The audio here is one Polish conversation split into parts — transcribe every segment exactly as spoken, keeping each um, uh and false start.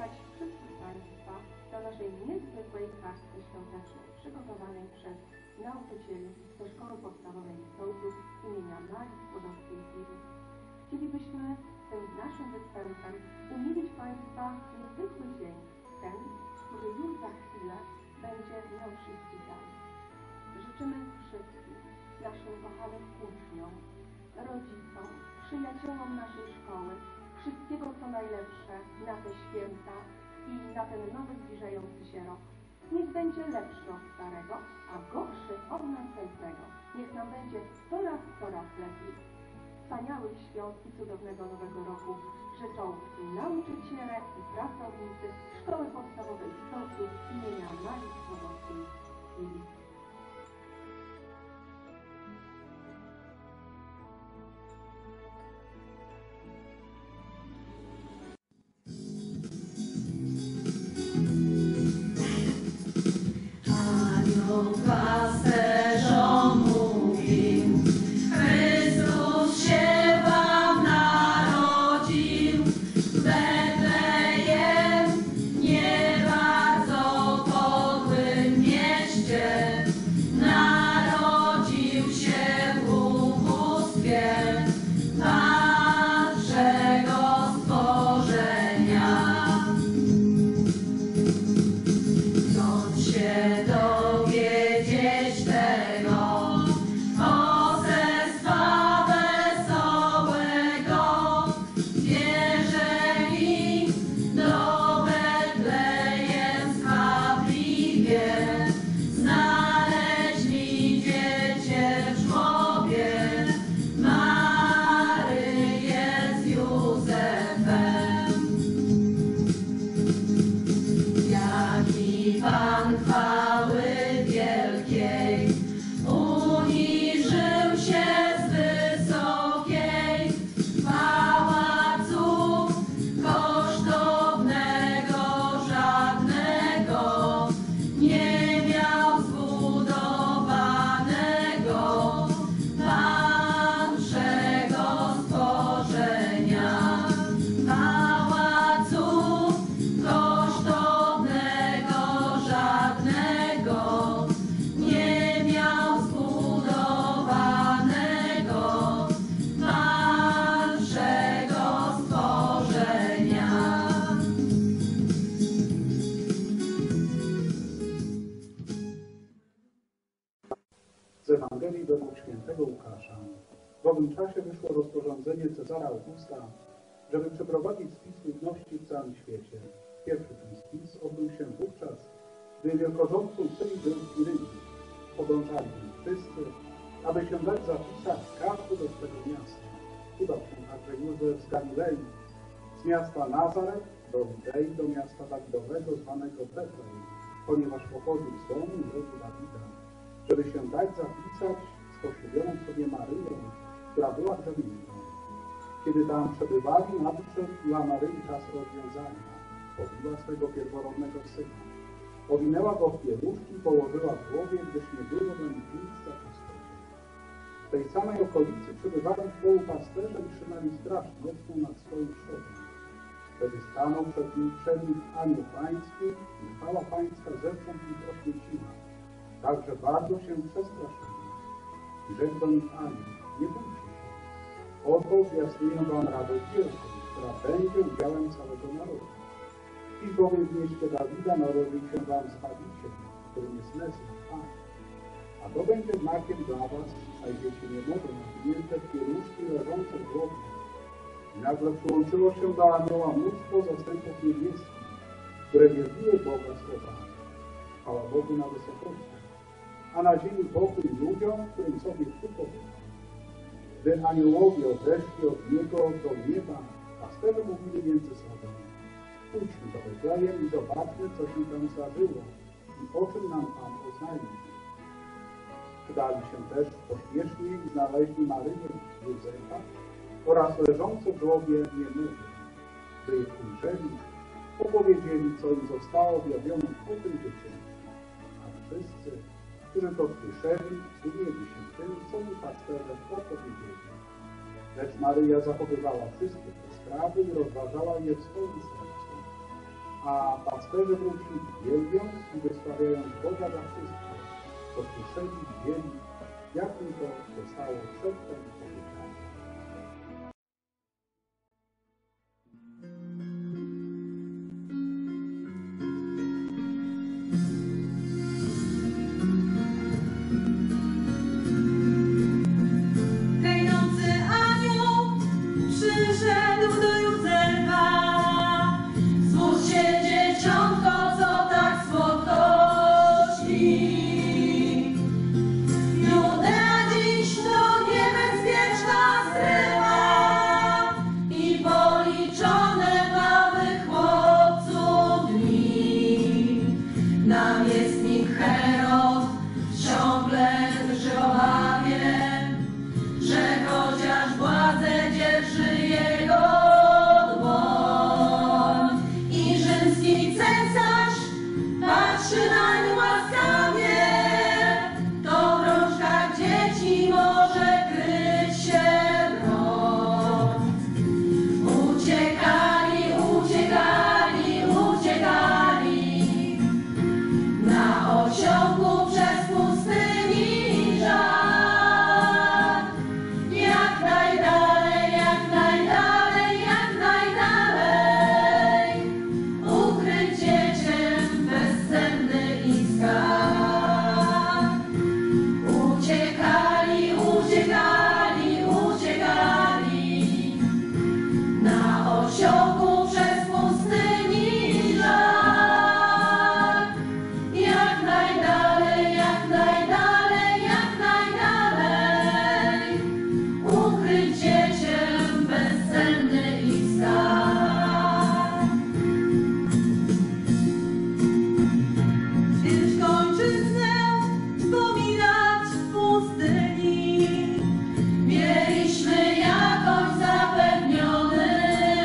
przywitać wszystkich Państwa na naszej niezwykłej kartce świątecznej przygotowanej przez nauczycieli ze Szkoły Podstawowej w Sołtów imienia Marii Skłodowskiej-Curie. Chcielibyśmy tym naszym występem umilić Państwa niezwykły dzień, ten, który już za chwilę będzie miał wszystkich dar. Życzymy wszystkim naszym kochanym uczniom, rodzicom, przyjaciołom naszej szkoły wszystkiego co najlepsze na te święta i na ten nowy zbliżający się rok. Niech będzie lepszy od starego, a gorszy od następnego. Niech nam będzie coraz, coraz lepiej. Wspaniałych świąt i cudownego nowego roku życzą nauczyciele i pracownicy Szkoły Podstawowej w Sołtów imienia Marii Skłodowskiej-Curie. Pasterzom mówił, Chrystus się wam narodził, w Betlejem, nie bardzo podłym mieście, narodził się w ubóstwie Bożego stworzenia. Chcąc się dowiedzieć tego poselstwa wesołego, wierzyli do Betlejem skwapliwie, znaleźli dziecię w żłobie, Maryję z Józefem. Jaki Pan chwały wielkiej uniżył się z wysokiej pałacu kosztownego żadnego nie miał zbudowanego Bożego stworzenia. Pałacu kosztownego żadnego nie miał zbudowanego Bożego stworzenia. Z Ewangelii według świętego Łukasza. W owym czasie wyszło rozporządzenie Cezara Augusta, żeby przeprowadzić spis ludności w całym świecie. Pierwszy ten spis odbył się wówczas, gdy wielkorządcą syni był Irynii. Podążali więc wszyscy, aby się dać zapisać każdy do swego miasta. Udał się także Józef z Galilei, z miasta Nazaret do Judei, do miasta Dawidowego zwanego Betlejem, ponieważ pochodził z domu i rodu Dawida, żeby się dać zapisać z poślubioną sobie Maryją, która była drzewniczką. Kiedy tam przebywali, nadszedł dla Maryi czas rozwiązania. Pobiła swego pierworodnego syna. Owinęła go w pieluszki i położyła w głowie, gdyż nie było dla nich miejsca w istocie. W tej samej okolicy przebywali w polu pasterze i trzymali straż nocną nad swoim trzodem. Wtedy stanął przed nim, przed nim anioł pański i chwała pańska zewsząd ich oświeciła. Także bardzo się przestraszyli. I rzekł do nich anioł: nie bójcie się. Oto zwiastuję wam radość wielką, która będzie udziałem całego narodu. Dziś bowiem w mieście Dawida narodził się wam Zbawiciel, którym jest Mesjasz, Pan. A to będzie znakiem dla was, znajdziecie niemowlę nawinięte w pieluszki leżące w grobie. I nagle przyłączyło się do anioła mnóstwo zastępów niebieskich, które wielbiły Boga słowami: chwała Bogu na wysokościach, a na ziemi pokój ludziom, którym sobie Chce podoba. Gdy aniołowie odeszli od niego do nieba, pasterze mówili między sobą: pójdźmy do Betlejem i zobaczmy, co się tam zdarzyło i o czym nam Pan oznajmił. Udali się też pośpiesznie i znaleźli Maryję i Józefa oraz leżące w żłobie niemowlę. Gdy je ujrzeli, opowiedzieli, co im zostało objawione o tym dziecięciu. A wszyscy, którzy to słyszeli, zdumieli się tym, co mu pasterze opowiedzieli. Lecz Maryja zachowywała wszystkie te sprawy i rozważała je w swoim sercu. A pasterze wrócili, wielbiąc i wysławiając Boga za wszystko, co słyszeli i widzieli, jak tylko zostało przedtem powiedziane. Tej nocy anioł przyszedł do Józefa. Zbudź się, dzieciątko, co tak słodko śpi. Judea dziś to niebezpieczna strefa i policzone małych chłopców dni. Namiestnik Herod ciągle drży obawie, że chociaż władzę dzierży jego dłoń i rzymski cesarz patrzy nań łaskawie, to w rączkach dzieci może kryć się broń. Uciekali, uciekali, uciekali na osiołku przez pustyni żar. Jak najdalej, jak najdalej, jak najdalej, ukryć dziecię bezcenny ich skarb. Uciekali, uciekali, uciekali na osiołku przez pustyni żar. Jak najdalej, jak najdalej, jak najdalej, ukryć dziecię bezcenny ich skarb. Gdyż kończyznę wspominać w pustyni, mieliśmy jakoś zapewniony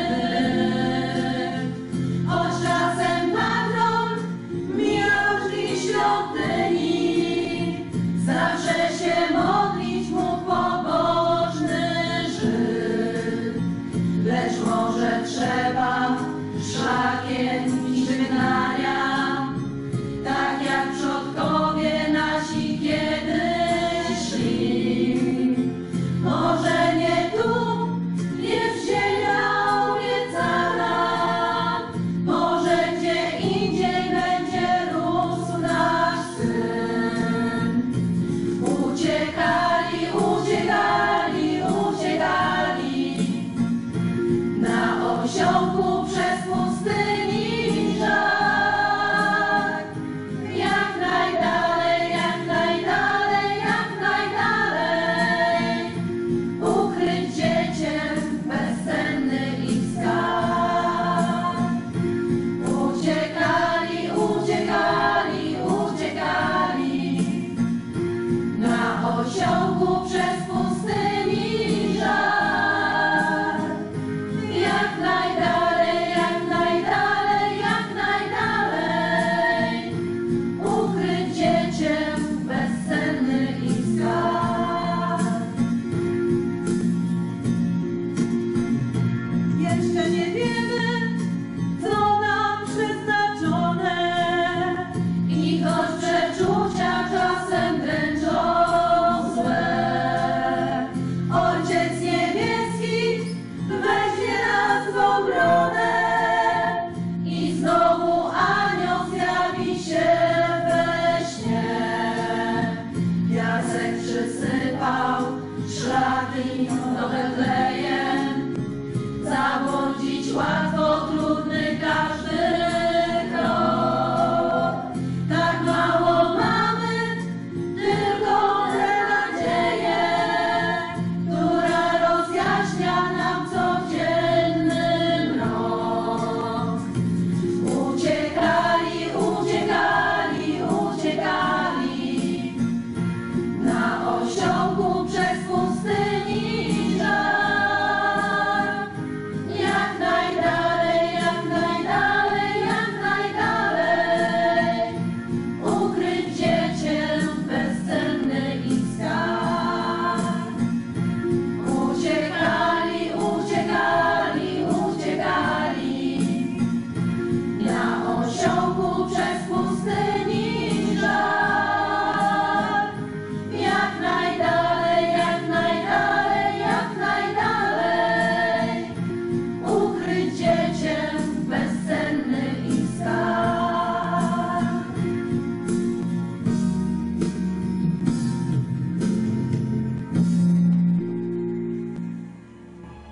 byt. Choć czasem patrol mijał drzwi świątyni, zawsze się modlić mógł pobożny Żyd. Lecz może trzeba szlakiem iść wygnania, tak jak przodkowie nasi kiedyś szli. Może nie tu jest ziemia obiecana, może gdzie indziej będzie rósł nasz syn. Uciekali, uciekali, uciekali na osiołku przez pustyni żar. Jak najdalej, jak najdalej, jak najdalej, ukryć dziecię bezcenny ich skarb. Uciekali, uciekali, uciekali na osiołku przez pustyni żar. Jak najdalej,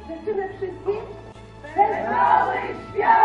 Życzymy wszystkim Wesołych świąt!